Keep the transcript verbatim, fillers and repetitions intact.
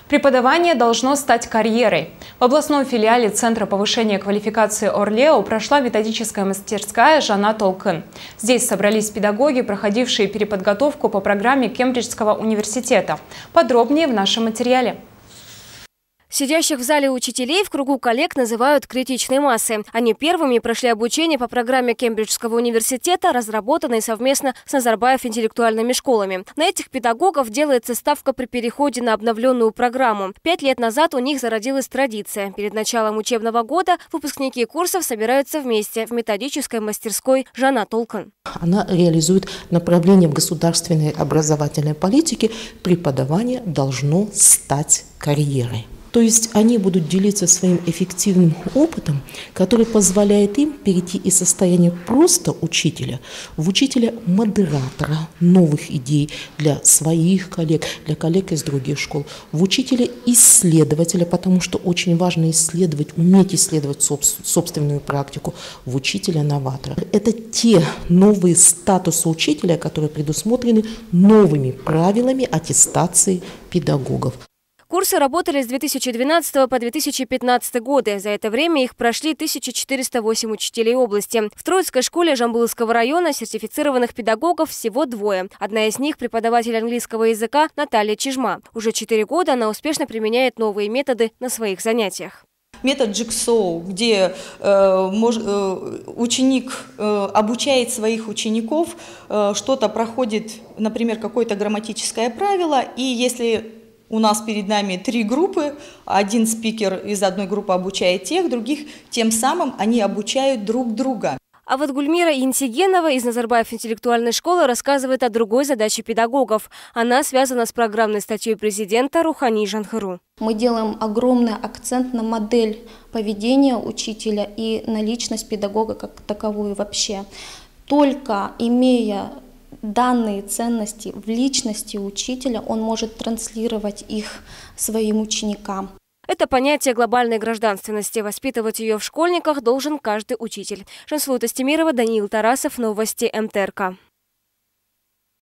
Преподавание должно стать карьерой. В областном филиале Центра повышения квалификации Орлео прошла методическая мастерская «Жана Толкын». Здесь собрались педагоги, проходившие переподготовку по программе Кембриджского университета. Подробнее в нашем материале. Сидящих в зале учителей в кругу коллег называют критичной массой. Они первыми прошли обучение по программе Кембриджского университета, разработанной совместно с Назарбаев интеллектуальными школами. На этих педагогов делается ставка при переходе на обновленную программу. Пять лет назад у них зародилась традиция. Перед началом учебного года выпускники курсов собираются вместе в методической мастерской «Жана Толкын». Она реализует направление в государственной образовательной политике. Преподавание должно стать карьерой. То есть они будут делиться своим эффективным опытом, который позволяет им перейти из состояния просто учителя в учителя-модератора новых идей для своих коллег, для коллег из других школ, в учителя-исследователя, потому что очень важно исследовать, уметь исследовать собственную практику, в учителя-новатора. Это те новые статусы учителя, которые предусмотрены новыми правилами аттестации педагогов. Курсы работали с две тысячи двенадцатого по две тысячи пятнадцатый годы. За это время их прошли тысяча четыреста восемь учителей области. В Троицкой школе Жамбылского района сертифицированных педагогов всего двое. Одна из них – преподаватель английского языка Наталья Чижма. Уже четыре года она успешно применяет новые методы на своих занятиях. Метод Джигсоу, где э, мож, э, ученик э, обучает своих учеников, э, что-то проходит, например, какое-то грамматическое правило, и если у нас перед нами три группы, один спикер из одной группы обучает тех, других, тем самым они обучают друг друга. А вот Гульмира Интигенова из Назарбаев интеллектуальной школы рассказывает о другой задаче педагогов. Она связана с программной статьей президента Рухани Жанхару. Мы делаем огромный акцент на модель поведения учителя и на личность педагога как таковую вообще. Только имея данные ценности в личности учителя, он может транслировать их своим ученикам. Это понятие глобальной гражданственности. Воспитывать ее в школьниках должен каждый учитель. Жансулу Тастемирова, Даниил Тарасов, новости эм тэ эр ка.